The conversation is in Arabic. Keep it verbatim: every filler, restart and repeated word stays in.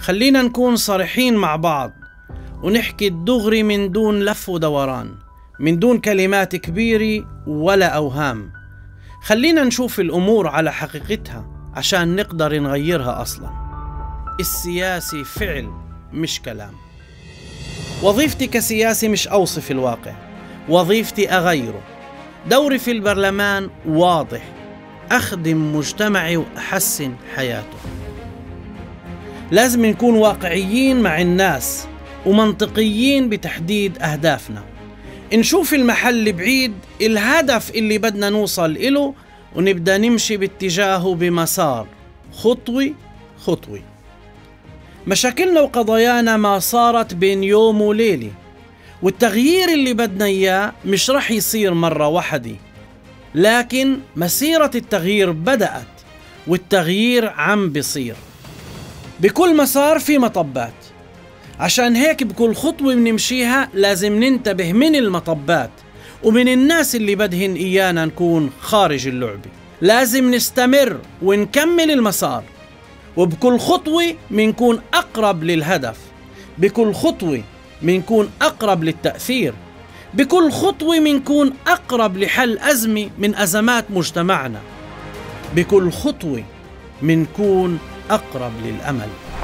خلينا نكون صريحين مع بعض ونحكي الدغري من دون لف ودوران، من دون كلمات كبيرة ولا أوهام. خلينا نشوف الأمور على حقيقتها عشان نقدر نغيرها أصلا. السياسي فعل مش كلام. وظيفتي كسياسي مش أوصف الواقع، وظيفتي أغيره. دوري في البرلمان واضح، أخدم مجتمعي وأحسن حياته. لازم نكون واقعيين مع الناس ومنطقيين بتحديد أهدافنا. نشوف المحل بعيد، الهدف اللي بدنا نوصل إله، ونبدأ نمشي باتجاهه بمسار خطوي خطوي. مشاكلنا وقضايانا ما صارت بين يوم وليلة، والتغيير اللي بدنا إياه مش رح يصير مرة واحدة، لكن مسيرة التغيير بدأت والتغيير عم بيصير. بكل مسار في مطبات، عشان هيك بكل خطوة بنمشيها لازم ننتبه من المطبات ومن الناس اللي بدهن إيانا نكون خارج اللعبة. لازم نستمر ونكمل المسار، وبكل خطوة منكون أقرب للهدف، بكل خطوة منكون أقرب للتأثير، بكل خطوة منكون أقرب لحل أزمة من أزمات مجتمعنا، بكل خطوة منكون أقرب للأمل.